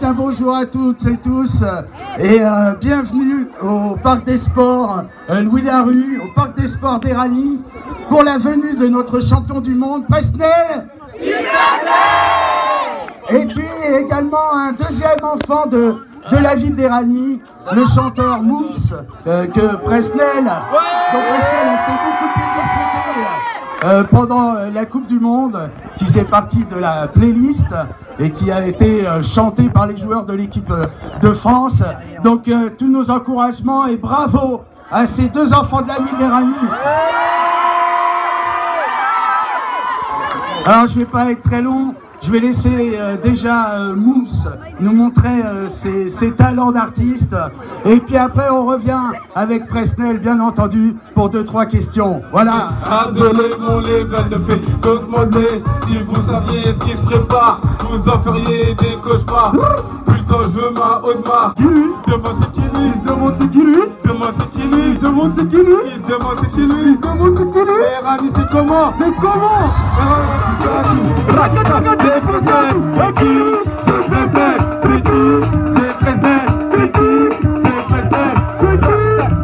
un bonjour à toutes et tous et bienvenue au Parc des Sports Louis Larue, au Parc des Sports d'Éragny pour la venue de notre champion du monde, Presnel. Et puis également un deuxième enfant de la ville d'Éragny, le chanteur Mooms, que Presnel, dont Presnel a fait beaucoup de publicité pendant la Coupe du Monde, qui fait partie de la playlist et qui a été chanté par les joueurs de l'équipe de France. Donc tous nos encouragements et bravo à ces deux enfants de la ville d'Éragny. Alors je ne vais pas être très long. Je vais laisser déjà Mooms nous montrer ses talents d'artiste. Et puis après, on revient avec Presnel, bien entendu, pour 2-3 questions. Voilà. Désolé, mon level ne fait qu'augmenter. Si vous saviez ce qui se prépare, vous en feriez des cauchemars. Putain, je veux ma Audemars. Demande c'est qui lui, demande c'est qui lui, demande c'est qui lui, demande c'est qui lui, il se demande c'est qui lui, demande c'est qui lui. Éragny, c'est comment? C'est comment? C'est Presnel, c'est qui? C'est Presnel, c'est qui? C'est Presnel, c'est qui? C'est Presnel, c'est qui?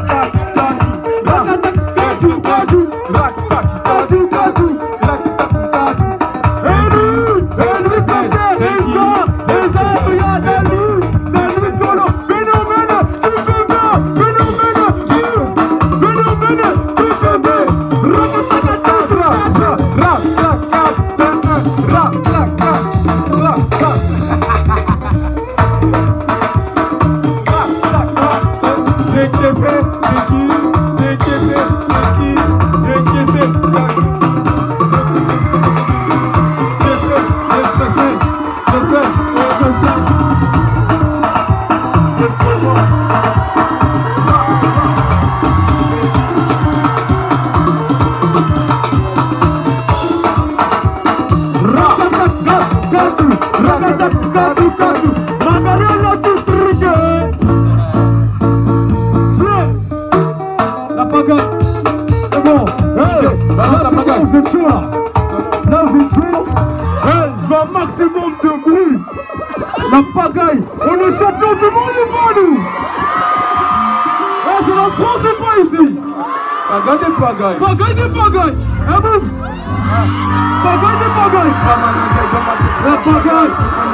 La pagaille, on est champion du monde ou pas nous? C'est la France ou pas ici? Pagaille des pagailles. Pagaille des pagailles. Hein Mooms? Pagaille des pagailles. La pagaille.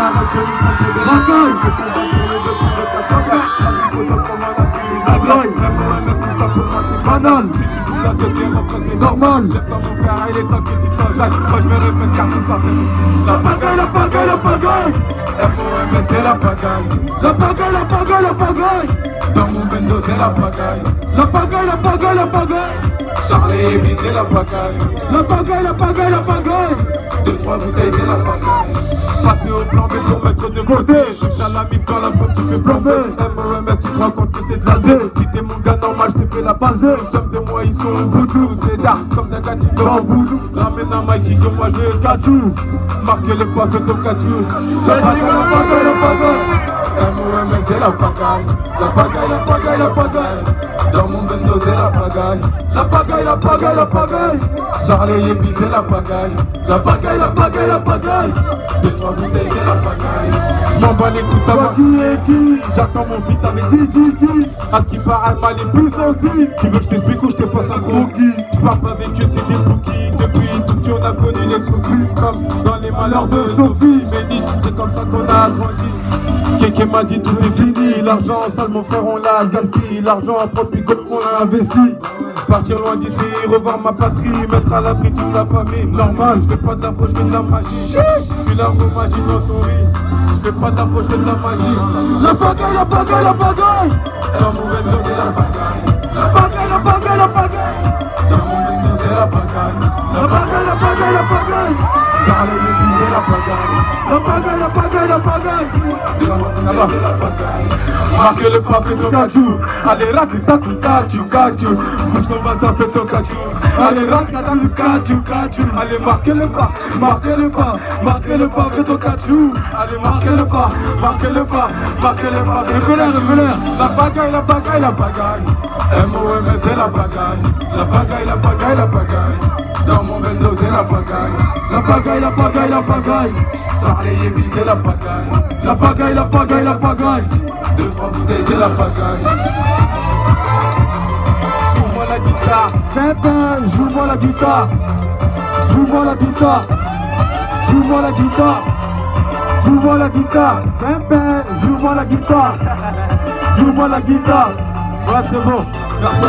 Pagaille. Banane. Normal. Moi je me répète car tout ça fait la pagaille, la pagaille, la pagaille. MOM c'est la pagaille. La pagaille, la pagaille, la pagaille. Dans mon bendo c'est la pagaille. La pagaille, la pagaille, la pagaille. Charlie et Bi c'est la pagaille. La pagaille, la pagaille, la pagaille. 2-3 bouteilles c'est la pagaille. Passer au plan B pour mettre de côté. Touche à la mif quand la pomme tu fais plomber. MOM tu te rends compte que c'est de la D. Si t'es mon gars normal je t'ai fait la base. Somme de moi ils sont au boudou. C'est dark comme d'un gâchis dans le boudou. Ramène un Mikey que moi j'ai cachou. Marquez le pas c'est ton cachou. La pagaille, la pagaille, la pagaille. MOM c'est la pagaille. La pagaille, la pagaille, la pagaille. Dans mon bendo c'est la pagaille. La pagaille, la pagaille, la pagaille. Charlie et Bi c'est la pagaille. La pagaille, la pagaille, la pagaille. 2-3 bouteilles c'est la pagaille. M'en bats les coups de savoir qui est qui. J'attends mon beat avec Ziggy. À ce qui paraît mal et plus aussi. Tu veux que je t'explique ou je te passe un gros gui? Je parle pas avec eux c'est des bouquis. Depuis tout petit on a connu les Sophie. Comme dans les malheurs de Sophie. Médite, c'est comme ça qu'on a grandi. Kéké m'a dit tout est fini. L'argent sale mon frère on l'a gaspillé. L'argent en profit on l'a investi. Partir loin d'ici, revoir ma patrie, mettre à l'abri toute la famille. Normal, je fais pas de la faux, je fais de la magie. Je suis la magie dans ton riz. Je fais pas de la faux, je fais de la magie. La pagaille, la pagaille, la pagaille. Dans mon bendo c'est la pagaille. La pagaille, la pagaille, la pagaille. Dans mon bendo c'est la pagaille. La pagaille, la pagaille, la pagaille. Charlie et Bi c'est la pagaille. La pagaille, la pagaille, la pagaille. Là-bas c'est la pagaille. Marque le pas, fais ton cachou. Allez, racuta, cachou, cachou. Bouge ton bâtard, fais ton cachou. Allez, racuta, cachou, cachou. Allez, marquez le pas, marquez le pas, marquez le pas, fais ton cachou. Allez, marquez le pas, marquez le pas, marquez le pas. Révélère. La pagaille, la pagaille, la pagaille. MOM c'est la pagaille. La pagaille, la pagaille, la pagaille. Dans mon bendo c'est la pagaille. La pagaille, la pagaille, la pagaille. Sans les yémis c'est la pagaille. La pagaille, la pagaille, la pagaille. 2-3 bouteilles c'est la pagaille. Joue-moi la guitare. Pimpin, joue-moi la guitare. Joue-moi la guitare. Joue-moi la guitare. Joue-moi la guitare. Pimpin, joue-moi la guitare. Joue-moi la guitare. Ouais, c'est bon. Merci.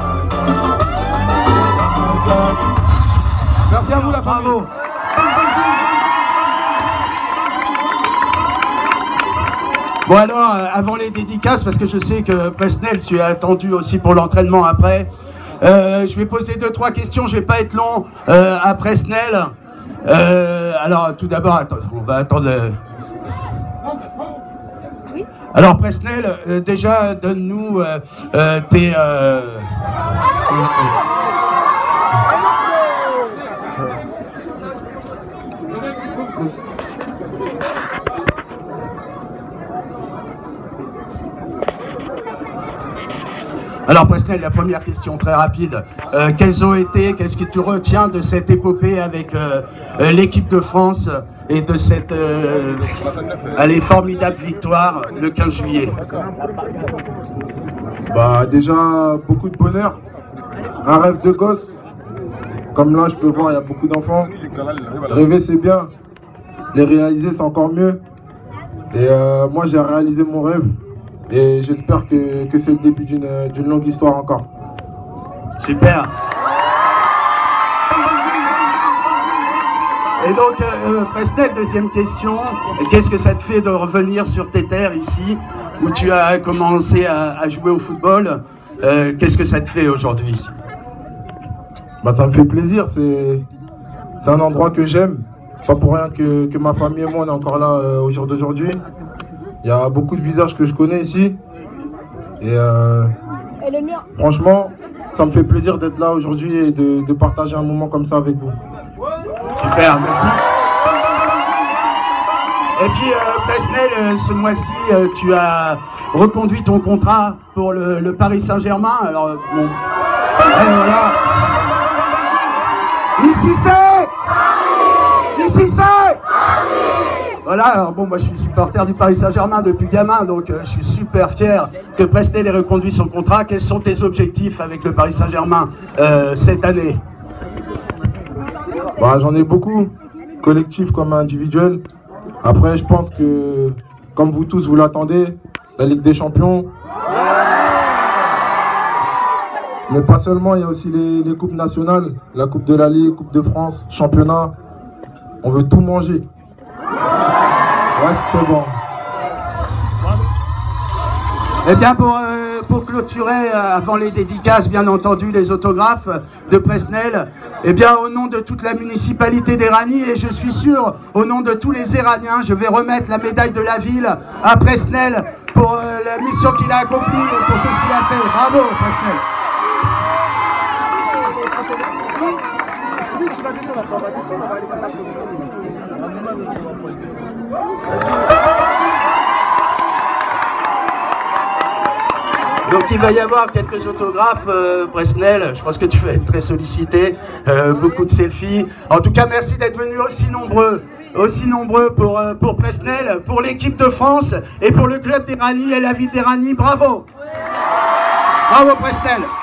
Merci à vous la famille. Bravo. Bon alors, avant les dédicaces, parce que je sais que Presnel, tu es attendu aussi pour l'entraînement après, je vais poser 2-3 questions, je vais pas être long à Presnel. Alors tout d'abord, on va attendre... Alors Presnel, déjà donne-nous tes... Alors Presnel, la première question très rapide, qu'est-ce que tu retiens de cette épopée avec l'équipe de France et de cette formidable victoire le 15 juillet? Bah déjà beaucoup de bonheur, un rêve de gosse, comme là je peux voir il y a beaucoup d'enfants, rêver c'est bien, les réaliser c'est encore mieux, et moi j'ai réalisé mon rêve. Et j'espère que c'est le début d'une longue histoire encore. Super. Et donc, Presnel, deuxième question. Qu'est-ce que ça te fait de revenir sur tes terres ici, où tu as commencé à jouer au football? Qu'est-ce que ça te fait aujourd'hui? Bah, ça me fait plaisir. C'est un endroit que j'aime. C'est pas pour rien que ma famille et moi on est encore là au jour d'aujourd'hui. Il y a beaucoup de visages que je connais ici. Et franchement, ça me fait plaisir d'être là aujourd'hui et de partager un moment comme ça avec vous. Super, merci. Et puis, Presnel, ce mois-ci, tu as reconduit ton contrat pour le Paris Saint-Germain. Alors, bon, voilà. Ici c'est voilà, alors bon, moi je suis supporter du Paris Saint-Germain depuis gamin, donc je suis super fier que Presnel ait reconduit son contrat. Quels sont tes objectifs avec le Paris Saint-Germain cette année? Bah, j'en ai beaucoup, collectif comme individuel. Après, je pense que, comme vous tous, vous l'attendez, la Ligue des Champions. Mais pas seulement, il y a aussi les coupes nationales, la Coupe de la Ligue, Coupe de France, Championnat. On veut tout manger. Ouais, c'est bon. Eh bien, pour clôturer, avant les dédicaces, bien entendu, les autographes de Presnel, eh bien, au nom de toute la municipalité d'Éragny, et je suis sûr, au nom de tous les Éragniens, je vais remettre la médaille de la ville à Presnel pour la mission qu'il a accomplie et pour tout ce qu'il a fait. Bravo, Presnel. Donc il va y avoir quelques autographes, Presnel, je pense que tu vas être très sollicité, beaucoup de selfies. En tout cas, merci d'être venus aussi nombreux pour Presnel, pour l'équipe de France et pour le club d'Éragny et la ville d'Éragny. Bravo! Bravo Presnel!